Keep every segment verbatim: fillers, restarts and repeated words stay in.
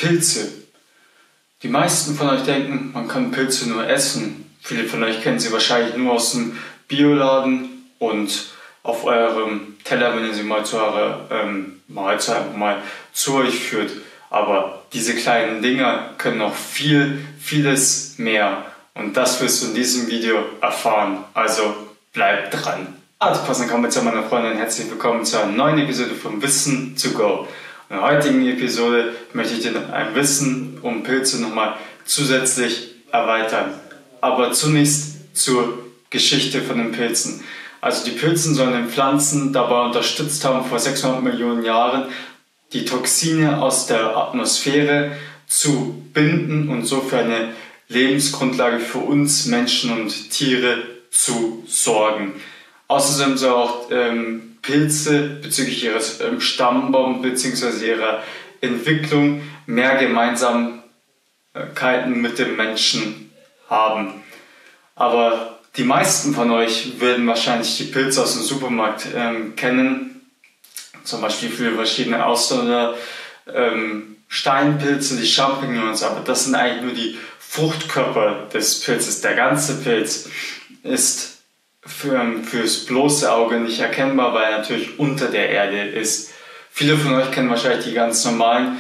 Pilze. Die meisten von euch denken, man kann Pilze nur essen. Viele von euch kennen sie wahrscheinlich nur aus dem Bioladen und auf eurem Teller, wenn ihr sie mal zu eurer ähm, Mahlzeit einfach mal zu euch führt. Aber diese kleinen Dinger können noch viel, vieles mehr. Und das wirst du in diesem Video erfahren. Also bleib dran. Also passend kommen wir zu meiner Freundin. Herzlich willkommen zu einer neuen Episode von Wissen to Go. In der heutigen Episode möchte ich dir ein Wissen um Pilze nochmal zusätzlich erweitern. Aber zunächst zur Geschichte von den Pilzen. Also die Pilze sollen den Pflanzen dabei unterstützt haben, vor sechshundert Millionen Jahren die Toxine aus der Atmosphäre zu binden und so für eine Lebensgrundlage für uns Menschen und Tiere zu sorgen. Außerdem soll auch ähm, Pilze bezüglich ihres ähm, Stammbaums bzw. ihrer Entwicklung mehr Gemeinsamkeiten mit dem Menschen haben. Aber die meisten von euch werden wahrscheinlich die Pilze aus dem Supermarkt ähm, kennen, zum Beispiel für verschiedene Ausländer, ähm, Steinpilze, die Champignons, aber das sind eigentlich nur die Fruchtkörper des Pilzes. Der ganze Pilz ist für, fürs bloße Auge nicht erkennbar, weil er natürlich unter der Erde ist. Viele von euch kennen wahrscheinlich die ganz normalen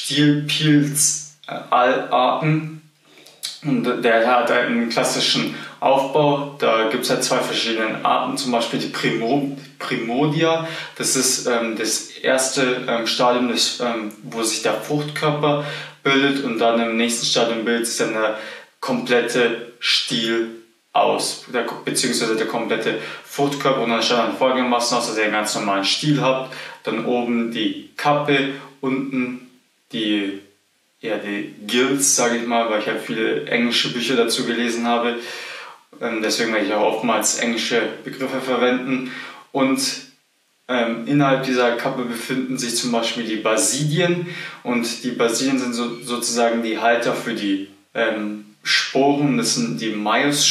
Stielpilzarten. Und der hat einen klassischen Aufbau. Da gibt es halt zwei verschiedene Arten, zum Beispiel die Primo, Primodia. Das ist ähm, das erste ähm, Stadium, des, ähm, wo sich der Fruchtkörper bildet, und dann im nächsten Stadium bildet sich dann der komplette Stiel aus, der, beziehungsweise der komplette Fruchtkörper, und dann schaut dann folgendermaßen aus, dass ihr einen ganz normalen Stiel habt, dann oben die Kappe, unten die ja, die Gills, sage ich mal, weil ich halt viele englische Bücher dazu gelesen habe. Ähm, deswegen werde ich auch oftmals englische Begriffe verwenden. Und ähm, innerhalb dieser Kappe befinden sich zum Beispiel die Basidien. Und die Basidien sind so, sozusagen die Halter für die ähm, Sporen. Das sind die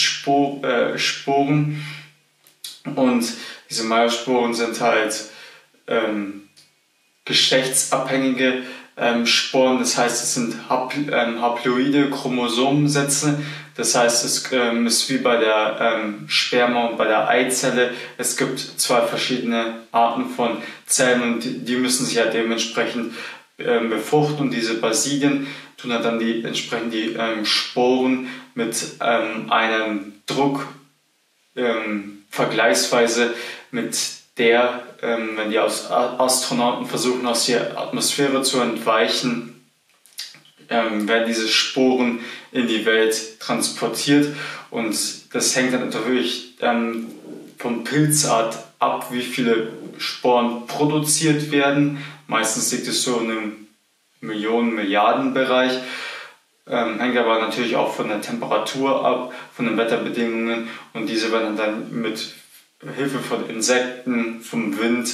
Meiossporen. Äh, Und diese Meiosporen sind halt ähm, geschlechtsabhängige Ähm, Sporen, das heißt, es sind hapl ähm, haploide Chromosomensätze, das heißt, es ähm, ist wie bei der ähm, Sperma und bei der Eizelle. Es gibt zwei verschiedene Arten von Zellen und die, die müssen sich ja dementsprechend ähm, befruchten, und diese Basidien tun halt dann die, entsprechend die ähm, Sporen mit ähm, einem Druck ähm, vergleichsweise mit der, ähm, wenn die Astronauten versuchen, aus der Atmosphäre zu entweichen, ähm, werden diese Sporen in die Welt transportiert, und das hängt dann natürlich ähm, von Pilzart ab, wie viele Sporen produziert werden. Meistens liegt es so in einem Millionen-Milliarden-Bereich, ähm, hängt aber natürlich auch von der Temperatur ab, von den Wetterbedingungen, und diese werden dann mit Hilfe von Insekten, vom Wind,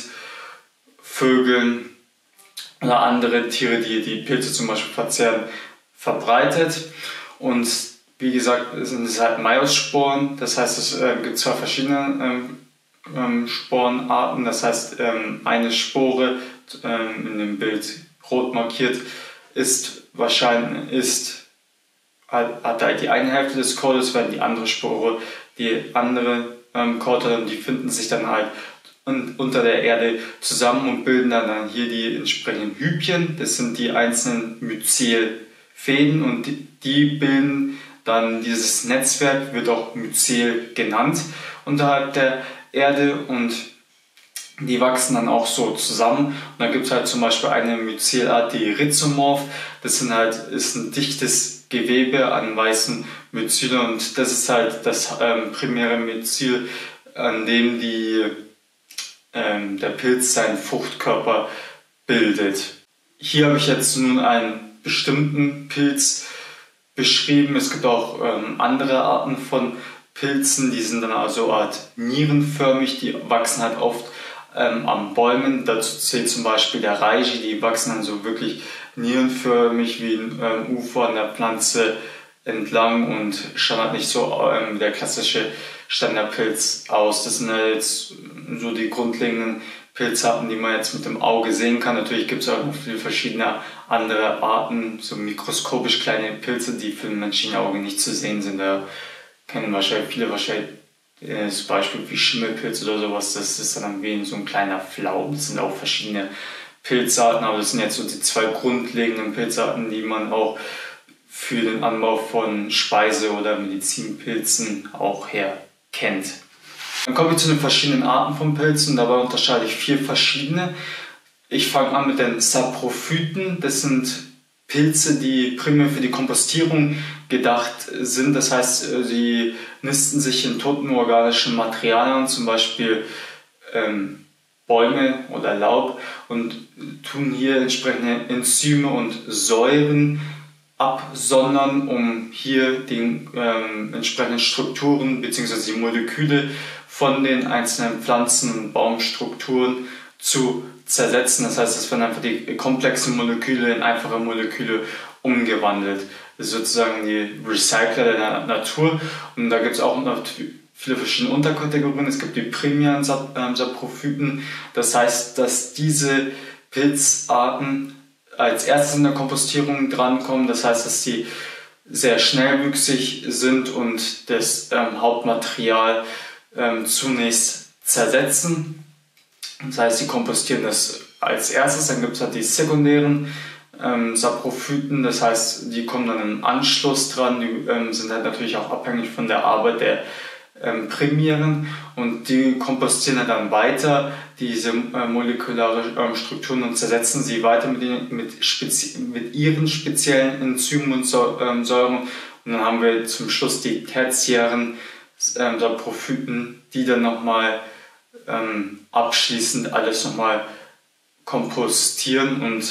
Vögeln oder andere Tiere, die die Pilze zum Beispiel verzehren, verbreitet. Und wie gesagt, sind es halt Meiossporen, das heißt, es äh, gibt zwei verschiedene ähm, ähm, Sporenarten. Das heißt, ähm, eine Spore, ähm, in dem Bild rot markiert, ist wahrscheinlich ist, hat, hat halt die eine Hälfte des Codes, während die andere Spore die andere Ähm, Korte, die finden sich dann halt un unter der Erde zusammen und bilden dann, dann hier die entsprechenden Hypien. Das sind die einzelnen Myzelfäden, und die, die bilden dann dieses Netzwerk, wird auch Myzel genannt, unterhalb der Erde, und die wachsen dann auch so zusammen. Und dann gibt es halt zum Beispiel eine Myzelart, die Rhizomorph. Das sind halt, ist ein dichtes Gewebe an weißen Myzelen, und das ist halt das ähm, primäre Myzel, an dem die, ähm, der Pilz seinen Fruchtkörper bildet. Hier habe ich jetzt nun einen bestimmten Pilz beschrieben. Es gibt auch ähm, andere Arten von Pilzen, die sind dann also Art nierenförmig, die wachsen halt oft ähm, an Bäumen. Dazu zählt zum Beispiel der Reishi, die wachsen dann so wirklich nierenförmig wie ein ähm, Ufer an der Pflanze entlang und schauen halt nicht so ähm, wie der klassische Standardpilz aus. Das sind halt jetzt so die grundlegenden Pilzarten, die man jetzt mit dem Auge sehen kann. Natürlich gibt es auch noch viele verschiedene andere Arten, so mikroskopisch kleine Pilze, die für ein menschlichen Auge nicht zu sehen sind. Da kennen wahrscheinlich viele wahrscheinlich äh, das Beispiel wie Schimmelpilz oder sowas. Das ist dann wie so ein kleiner Pflaum. Das sind auch verschiedene Pilzarten, aber das sind jetzt so die zwei grundlegenden Pilzarten, die man auch für den Anbau von Speise- oder Medizinpilzen auch her kennt. Dann kommen wir zu den verschiedenen Arten von Pilzen. Dabei unterscheide ich vier verschiedene. Ich fange an mit den Saprophyten. Das sind Pilze, die primär für die Kompostierung gedacht sind. Das heißt, sie nisten sich in toten organischen Materialien, zum Beispiel ähm, Bäume oder Laub, und tun hier entsprechende Enzyme und Säuren absondern, um hier die ähm, entsprechenden Strukturen bzw. die Moleküle von den einzelnen Pflanzen- und Baumstrukturen zu zersetzen. Das heißt, es werden einfach die komplexen Moleküle in einfache Moleküle umgewandelt. Das ist sozusagen die Recycler der Natur. Und da gibt es auch noch viele verschiedene Unterkategorien. Es gibt die primären Saprophyten. Das heißt, dass diese Pilzarten als erstes in der Kompostierung drankommen. Das heißt, dass sie sehr schnellwüchsig sind und das ähm, Hauptmaterial ähm, zunächst zersetzen. Das heißt, sie kompostieren das als erstes. Dann gibt es halt die sekundären ähm, Saprophyten. Das heißt, die kommen dann im Anschluss dran. Die ähm, sind halt natürlich auch abhängig von der Arbeit der ähm, primären, und die kompostieren halt dann weiter diese äh, molekulare ähm, Strukturen und zersetzen sie weiter mit, den, mit, spezi mit ihren speziellen Enzymen und so, ähm, Säuren. Und dann haben wir zum Schluss die tertiären ähm, Saprophyten, die dann nochmal ähm, abschließend alles nochmal kompostieren. Und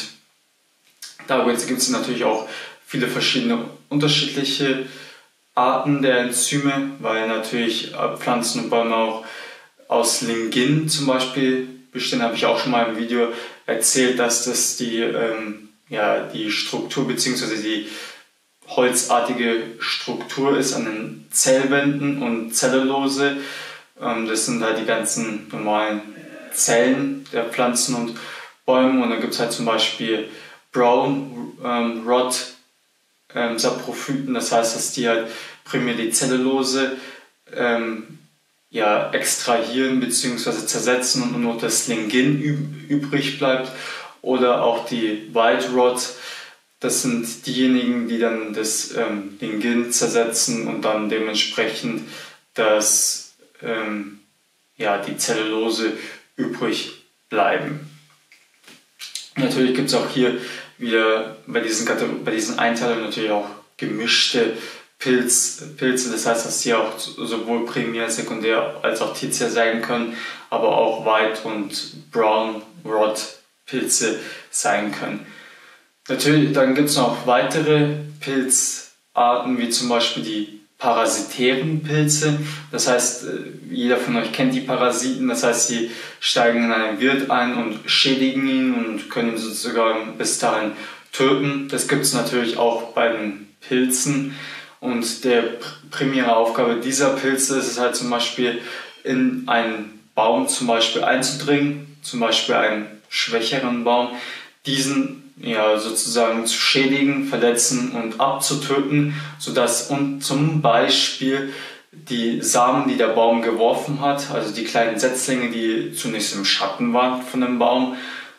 da gibt es natürlich auch viele verschiedene unterschiedliche Arten der Enzyme, weil natürlich Pflanzen und Bäume auch aus Lignin zum Beispiel bestehen. Habe ich auch schon mal im Video erzählt, dass das die, ähm, ja, die Struktur bzw. die holzartige Struktur ist an den Zellwänden, und Zellulose, ähm, das sind halt die ganzen normalen Zellen der Pflanzen und Bäume. Und dann gibt es halt zum Beispiel Brown ähm, Rot ähm, Saprophyten, das heißt, dass die halt primär die Zellulose ähm, ja, extrahieren bzw. zersetzen und nur das Lignin übrig bleibt. Oder auch die White Rot, das sind diejenigen, die dann das ähm, Lignin zersetzen und dann dementsprechend das, ähm, ja, die Zellulose übrig bleiben. Natürlich gibt es auch hier wieder bei diesen, bei diesen Einteilungen natürlich auch gemischte Pilz, Pilze, das heißt, dass die auch sowohl primär, sekundär als auch tertiär sein können, aber auch White und Brown Rot Pilze sein können. Natürlich, dann gibt es noch weitere Pilzarten, wie zum Beispiel die parasitären Pilze. Das heißt, jeder von euch kennt die Parasiten, das heißt, sie steigen in einen Wirt ein und schädigen ihn und können ihn sozusagen bis dahin töten. Das gibt es natürlich auch bei den Pilzen. Und der primäre Aufgabe dieser Pilze ist es halt zum Beispiel, in einen Baum zum Beispiel einzudringen, zum Beispiel einen schwächeren Baum, diesen ja, sozusagen zu schädigen, verletzen und abzutöten, sodass und zum Beispiel die Samen, die der Baum geworfen hat, also die kleinen Setzlinge, die zunächst im Schatten waren von dem Baum,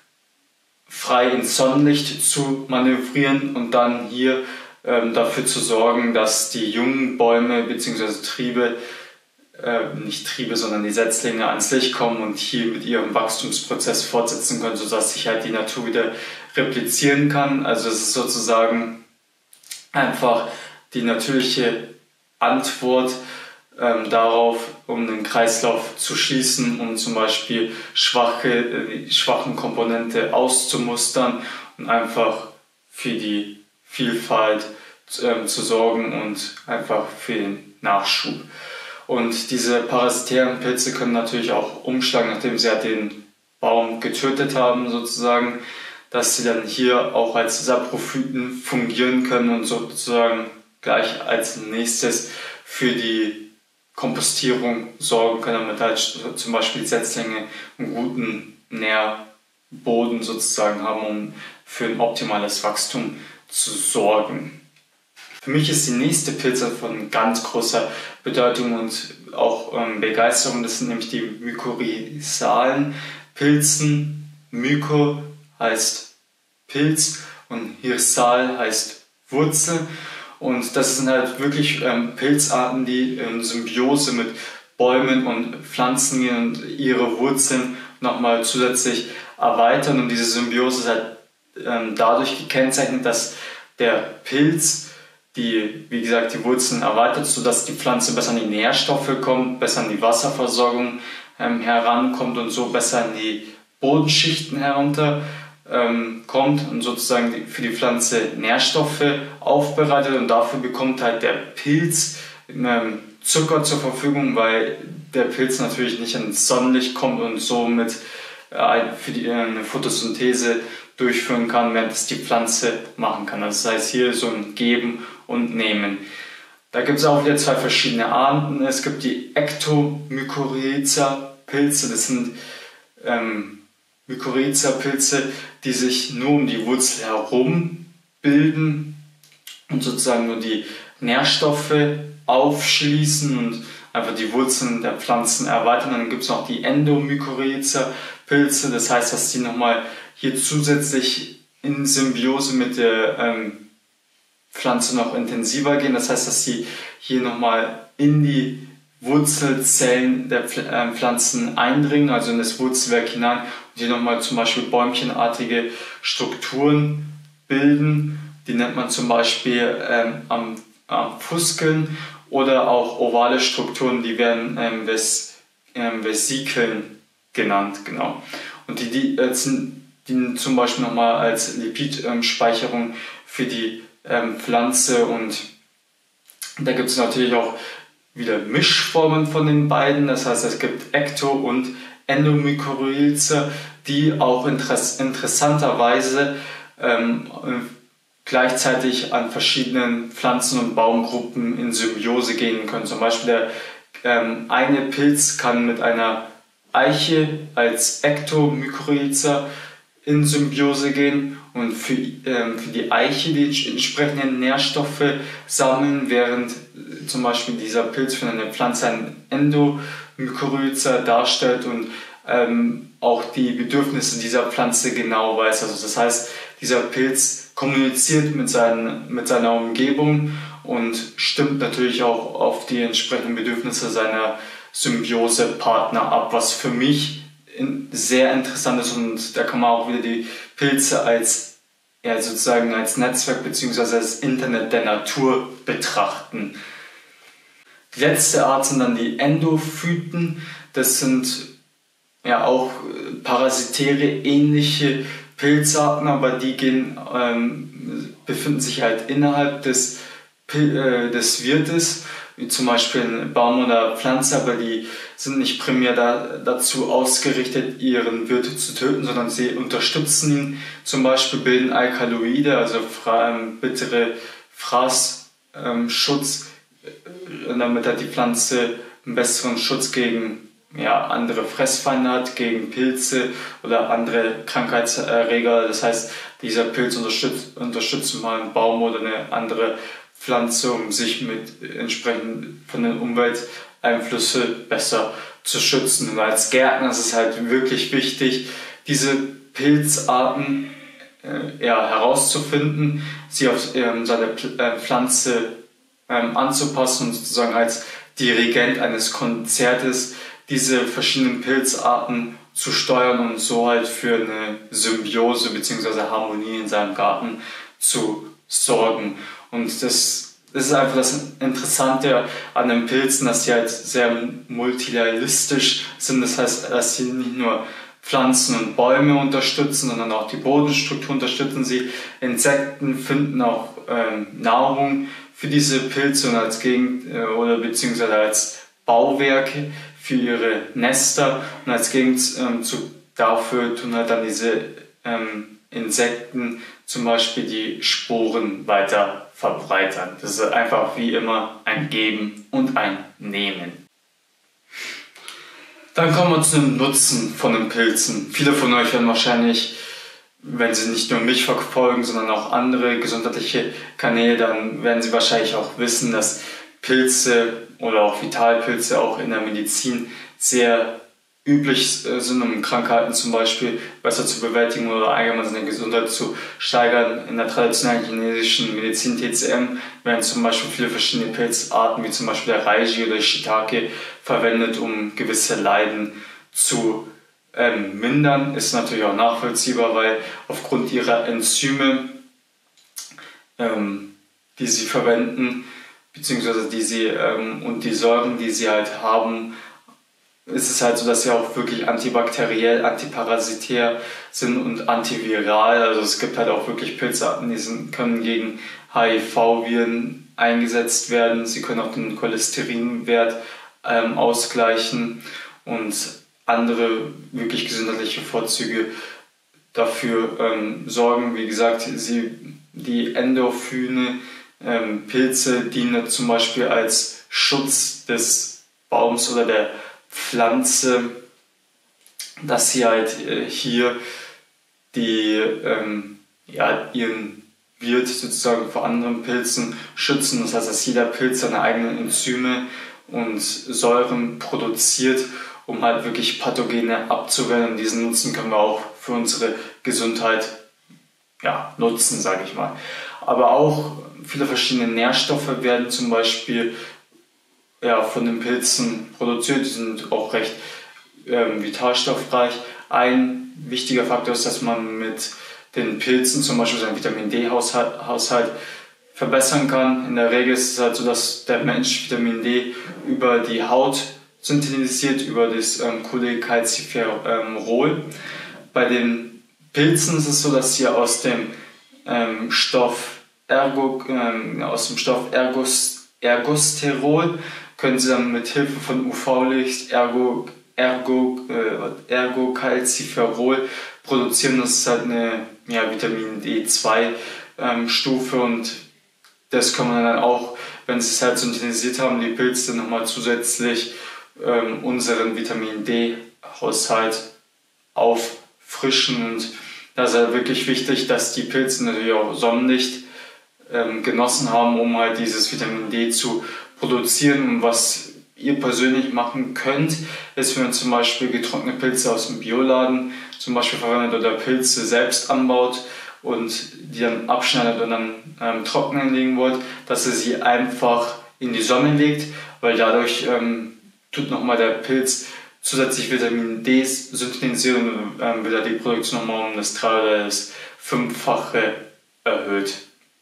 frei ins Sonnenlicht zu manövrieren und dann hier ähm, dafür zu sorgen, dass die jungen Bäume bzw. Triebe, äh, nicht Triebe, sondern die Setzlinge ans Licht kommen und hier mit ihrem Wachstumsprozess fortsetzen können, sodass sich halt die Natur wieder replizieren kann. Also es ist sozusagen einfach die natürliche Antwort ähm, darauf, um den Kreislauf zu schließen, um zum Beispiel schwache, äh, schwachen Komponente auszumustern und einfach für die Vielfalt ähm, zu sorgen und einfach für den Nachschub. Und diese parasitären Pilze können natürlich auch umschlagen, nachdem sie halt den Baum getötet haben sozusagen, dass sie dann hier auch als Saprophyten fungieren können und sozusagen gleich als nächstes für die Kompostierung sorgen können, damit halt zum Beispiel Setzlinge einen guten Nährboden sozusagen haben, um für ein optimales Wachstum zu sorgen. Für mich ist die nächste Pilze von ganz großer Bedeutung und auch ähm, Begeisterung. Das sind nämlich die mykorrhizalen Pilzen. Myko heißt Pilz und Hirsal heißt Wurzel. Und das sind halt wirklich ähm, Pilzarten, die in Symbiose mit Bäumen und Pflanzen gehen und ihre Wurzeln nochmal zusätzlich erweitern. Und diese Symbiose ist halt ähm, dadurch gekennzeichnet, dass der Pilz die, wie gesagt, die Wurzeln erweitert, sodass die Pflanze besser an die Nährstoffe kommt, besser an die Wasserversorgung ähm, herankommt und so besser in die Bodenschichten herunter ähm, kommt und sozusagen die, für die Pflanze Nährstoffe aufbereitet, und dafür bekommt halt der Pilz ähm, Zucker zur Verfügung, weil der Pilz natürlich nicht ins Sonnenlicht kommt und somit äh, für die, äh, eine Photosynthese durchführen kann, während es die Pflanze machen kann. Also das heißt, hier so ein Geben und Nehmen. Da gibt es auch wieder zwei verschiedene Arten. Es gibt die Ectomykorrhiza-Pilze. Das sind ähm, Mykorrhiza-Pilze, die sich nur um die Wurzel herum bilden und sozusagen nur die Nährstoffe aufschließen und einfach die Wurzeln der Pflanzen erweitern. Dann gibt es noch die Endomykorrhiza-Pilze. Das heißt, dass die nochmal hier zusätzlich in Symbiose mit der ähm, Pflanze noch intensiver gehen. Das heißt, dass sie hier nochmal in die Wurzelzellen der Pflanzen eindringen, also in das Wurzelwerk hinein, und hier nochmal zum Beispiel bäumchenartige Strukturen bilden. Die nennt man zum Beispiel ähm, am, am Fuskeln, oder auch ovale Strukturen, die werden ähm, Ves, ähm, Vesikeln genannt. Genau. Und die, die äh, dienen zum Beispiel nochmal als Lipidspeicherung ähm, für die ähm, Pflanze, und da gibt es natürlich auch wieder Mischformen von den beiden. Das heißt, es gibt Ekto- und Endomykorrhiza, die auch interess interessanterweise ähm, gleichzeitig an verschiedenen Pflanzen- und Baumgruppen in Symbiose gehen können. Zum Beispiel der ähm, eine Pilz kann mit einer Eiche als Ektomykorrhiza in Symbiose gehen und für, ähm, für die Eiche die entsprechenden Nährstoffe sammeln, während äh, zum Beispiel dieser Pilz für eine Pflanze ein Endomykorrhiza darstellt und ähm, auch die Bedürfnisse dieser Pflanze genau weiß. Also das heißt, dieser Pilz kommuniziert mit, seinen, mit seiner Umgebung und stimmt natürlich auch auf die entsprechenden Bedürfnisse seiner Symbiosepartner ab, was für mich sehr interessant ist, und da kann man auch wieder die Pilze als, ja, sozusagen als Netzwerk bzw. als Internet der Natur betrachten. Die letzte Art sind dann die Endophyten. Das sind ja auch parasitäre ähnliche Pilzarten, aber die gehen, ähm, befinden sich halt innerhalb des, äh, des Wirtes, wie zum Beispiel ein Baum oder Pflanze, aber die sind nicht primär da, dazu ausgerichtet, ihren Wirt zu töten, sondern sie unterstützen ihn. Zum Beispiel bilden Alkaloide, also ähm, bittere Fraßschutz, ähm, damit hat die Pflanze einen besseren Schutz gegen ja, andere Fressfeinde hat, gegen Pilze oder andere Krankheitserreger. Das heißt, dieser Pilz unterstützt, unterstützt mal einen Baum oder eine andere Pflanze, um sich mit entsprechend von den Umwelteinflüssen besser zu schützen. Und als Gärtner ist es halt wirklich wichtig, diese Pilzarten äh, ja, herauszufinden, sie auf ähm, seine Pl äh, Pflanze ähm, anzupassen und sozusagen als Dirigent eines Konzertes diese verschiedenen Pilzarten zu steuern und so halt für eine Symbiose bzw. Harmonie in seinem Garten zu sorgen. Und das, das ist einfach das Interessante an den Pilzen, dass sie halt sehr multilateristisch sind. Das heißt, dass sie nicht nur Pflanzen und Bäume unterstützen, sondern auch die Bodenstruktur unterstützen sie. Insekten finden auch ähm, Nahrung für diese Pilze und als Gegend äh, oder beziehungsweise als Bauwerke für ihre Nester, und als Gegenzug ähm, dafür tun halt dann diese ähm, Insekten zum Beispiel die Sporen weiter verbreitern. Das ist einfach wie immer ein Geben und ein Nehmen. Dann kommen wir zu dem Nutzen von den Pilzen. Viele von euch werden wahrscheinlich, wenn sie nicht nur mich verfolgen, sondern auch andere gesundheitliche Kanäle, dann werden sie wahrscheinlich auch wissen, dass Pilze oder auch Vitalpilze auch in der Medizin sehr üblich sind, um Krankheiten zum Beispiel besser zu bewältigen oder allgemein seine Gesundheit zu steigern. In der traditionellen chinesischen Medizin T C M werden zum Beispiel viele verschiedene Pilzarten, wie zum Beispiel der Reishi oder Shiitake, verwendet, um gewisse Leiden zu ähm, mindern. Ist natürlich auch nachvollziehbar, weil aufgrund ihrer Enzyme, ähm, die sie verwenden, beziehungsweise die sie ähm, und die Säuren, die sie halt haben, ist es halt so, dass sie auch wirklich antibakteriell, antiparasitär sind und antiviral. Also es gibt halt auch wirklich Pilzarten, die sind, können gegen H I V-Viren eingesetzt werden. Sie können auch den Cholesterinwert ähm, ausgleichen und andere wirklich gesundheitliche Vorzüge dafür ähm, sorgen. Wie gesagt, sie, die Endorphine, ähm, Pilze dienen zum Beispiel als Schutz des Baums oder der Pflanze, dass sie halt äh, hier die, ähm, ja, ihren Wirt sozusagen vor anderen Pilzen schützen. Das heißt, dass jeder Pilz seine eigenen Enzyme und Säuren produziert, um halt wirklich Pathogene abzuwehren. Und diesen Nutzen können wir auch für unsere Gesundheit, ja, nutzen, sage ich mal. Aber auch viele verschiedene Nährstoffe werden zum Beispiel ja, von den Pilzen produziert. Die sind auch recht ähm, vitalstoffreich. Ein wichtiger Faktor ist, dass man mit den Pilzen zum Beispiel seinen Vitamin D-Haushalt verbessern kann. In der Regel ist es halt so, dass der Mensch Vitamin D über die Haut synthetisiert, über das ähm, Cholecalciferol. Bei den Pilzen ist es so, dass sie aus dem ähm, Stoff Ergo, ähm, aus dem Stoff Ergos, Ergosterol können sie dann mit Hilfe von U V-Licht Ergo, Ergo, äh, Ergocalciferol produzieren. Das ist halt eine ja, Vitamin D zwei ähm, Stufe und das kann man dann auch, wenn sie es halt synthetisiert haben, die Pilze nochmal zusätzlich ähm, unseren Vitamin D-Haushalt auffrischen. Und da ist halt wirklich wichtig, dass die Pilze natürlich auch Sonnenlicht ähm, genossen haben, um halt dieses Vitamin D zu produzieren. Und was ihr persönlich machen könnt, ist, wenn ihr zum Beispiel getrocknete Pilze aus dem Bioladen zum Beispiel verwendet oder Pilze selbst anbaut und die dann abschneidet und dann ähm, trocknen legen wollt, dass ihr sie einfach in die Sonne legt, weil dadurch ähm, tut nochmal der Pilz zusätzlich Vitamin D synthetisieren und ähm, wird die Produktion nochmal um das drei- oder das fünffache erhöht.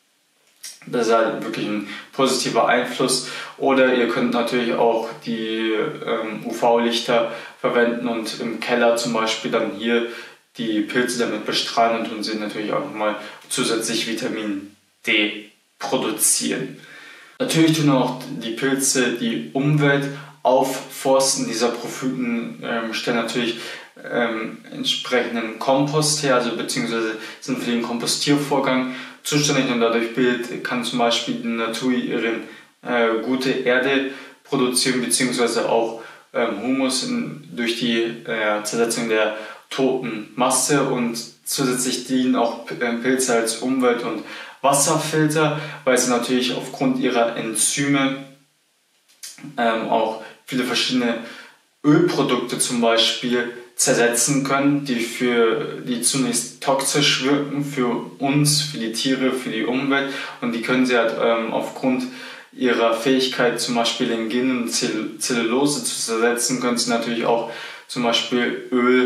Das ist halt wirklich ein positiver Einfluss. Oder ihr könnt natürlich auch die ähm, U V-Lichter verwenden und im Keller zum Beispiel dann hier die Pilze damit bestrahlen und tun sie natürlich auch nochmal zusätzlich Vitamin D produzieren. Natürlich tun auch die Pilze die Umwelt aufforsten. Die Saprophyten ähm, stellen natürlich ähm, entsprechenden Kompost her, also beziehungsweise sind für den Kompostiervorgang zuständig und dadurch bildet, kann zum Beispiel die Natur ihre äh, gute Erde produzieren, beziehungsweise auch ähm, Humus in, durch die äh, Zersetzung der toten Masse und zusätzlich dienen auch äh, Pilze als Umwelt- und Wasserfilter, weil sie natürlich aufgrund ihrer Enzyme ähm, auch viele verschiedene Ölprodukte zum Beispiel zersetzen können, die, für, die zunächst toxisch wirken für uns, für die Tiere, für die Umwelt, und die können sie halt ähm, aufgrund ihrer Fähigkeit zum Beispiel in Lignin und Zellulose zu zersetzen, können sie natürlich auch zum Beispiel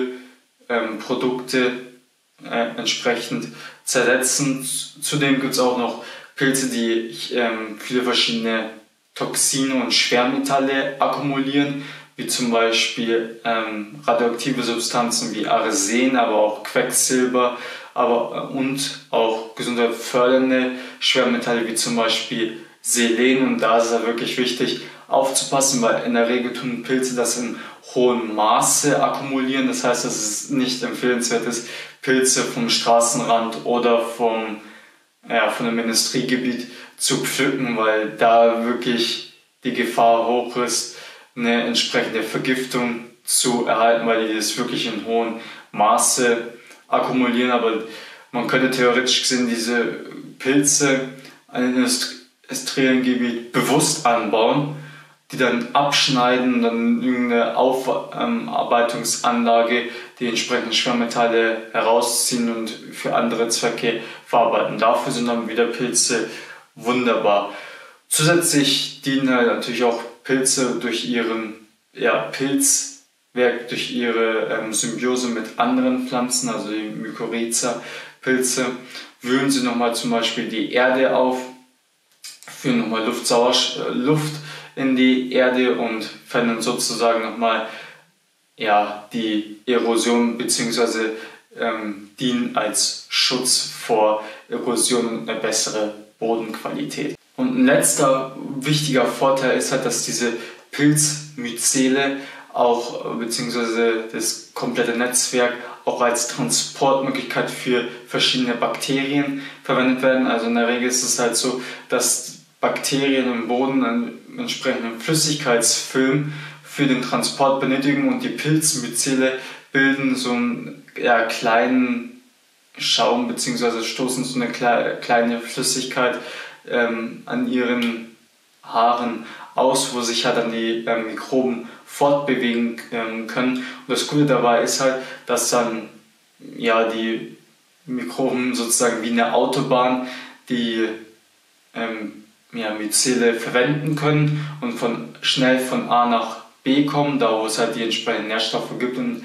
Ölprodukte ähm, äh, entsprechend zersetzen. Zudem gibt es auch noch Pilze, die ähm, viele verschiedene Toxine und Schwermetalle akkumulieren, wie zum Beispiel ähm, radioaktive Substanzen wie Arsen, aber auch Quecksilber, aber, äh, und auch gesundheitsfördernde Schwermetalle wie zum Beispiel Selen. Und da ist es ja wirklich wichtig aufzupassen, weil in der Regel tun Pilze das in hohem Maße akkumulieren. Das heißt, dass es nicht empfehlenswert ist, Pilze vom Straßenrand oder vom, ja, von einem Industriegebiet zu pflücken, weil da wirklich die Gefahr hoch ist, eine entsprechende Vergiftung zu erhalten, weil die das wirklich in hohem Maße akkumulieren. Aber man könnte theoretisch gesehen diese Pilze in einem industriellen Gebiet bewusst anbauen, die dann abschneiden und dann irgendeine Aufarbeitungsanlage die entsprechenden Schwermetalle herausziehen und für andere Zwecke verarbeiten. Dafür sind dann wieder Pilze wunderbar. Zusätzlich dienen halt natürlich auch Pilze durch ihren ja, Pilzwerk, durch ihre ähm, Symbiose mit anderen Pflanzen, also die Mykorrhiza-Pilze, wühlen sie nochmal zum Beispiel die Erde auf, führen nochmal Luft, Sauerstoff, Luft in die Erde und fördern sozusagen nochmal ja, die Erosion bzw. Ähm, dienen als Schutz vor Erosion und eine bessere Bodenqualität. Und ein letzter wichtiger Vorteil ist halt, dass diese Pilzmyzele auch bzw. das komplette Netzwerk auch als Transportmöglichkeit für verschiedene Bakterien verwendet werden. Also in der Regel ist es halt so, dass Bakterien im Boden einen entsprechenden Flüssigkeitsfilm für den Transport benötigen und die Pilzmyzele bilden so einen ja, kleinen Schaum bzw. stoßen so eine kleine Flüssigkeit ähm, an ihren Haaren aus, wo sich halt dann die ähm, Mikroben fortbewegen ähm, können. Und das Gute dabei ist halt, dass dann ja, die Mikroben sozusagen wie eine Autobahn die ähm, ja, Myzele verwenden können und von, schnell von A nach B kommen, da wo es halt die entsprechenden Nährstoffe gibt und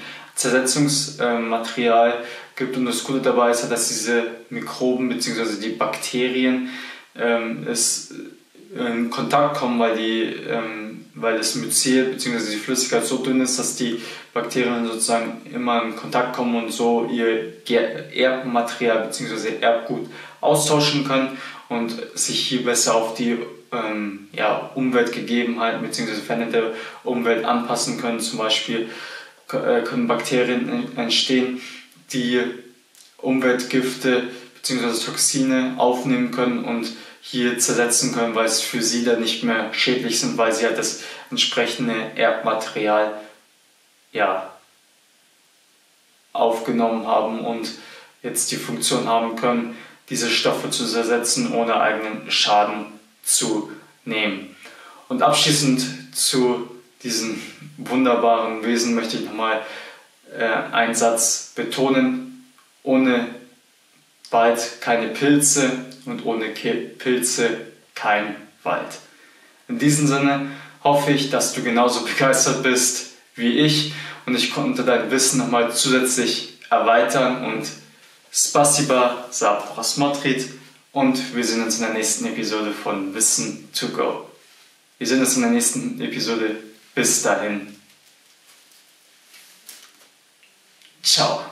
Zersetzungsmaterial äh, gibt. Und das Gute dabei ist halt, dass diese Mikroben bzw. die Bakterien ähm, es in Kontakt kommen, weil, die, ähm, weil das Myzel bzw. die Flüssigkeit so dünn ist, dass die Bakterien sozusagen immer in Kontakt kommen und so ihr Erbmaterial bzw. Erbgut austauschen können und sich hier besser auf die ähm, ja, Umweltgegebenheiten bzw. veränderte Umwelt anpassen können. Zum Beispiel äh, können Bakterien entstehen, die Umweltgifte bzw. Toxine aufnehmen können und hier zersetzen können, weil es für sie dann nicht mehr schädlich sind, weil sie halt das entsprechende Erbmaterial ja, aufgenommen haben und jetzt die Funktion haben können, diese Stoffe zu zersetzen, ohne eigenen Schaden zu nehmen. Und abschließend zu diesen wunderbaren Wesen möchte ich nochmal äh, einen Satz betonen: Ohne Wald keine Pilze und ohne Pilze kein Wald. In diesem Sinne hoffe ich, dass du genauso begeistert bist wie ich und ich konnte dein Wissen nochmal zusätzlich erweitern und Spasiba za prosmotrit und wir sehen uns in der nächsten Episode von Wissen to go. Wir sehen uns in der nächsten Episode. Bis dahin. Ciao.